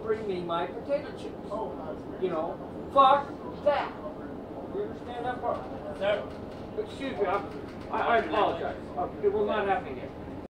bring me my potato chips. You know, fuck that. You understand that part? No. Excuse me, I apologize. It will not happen again.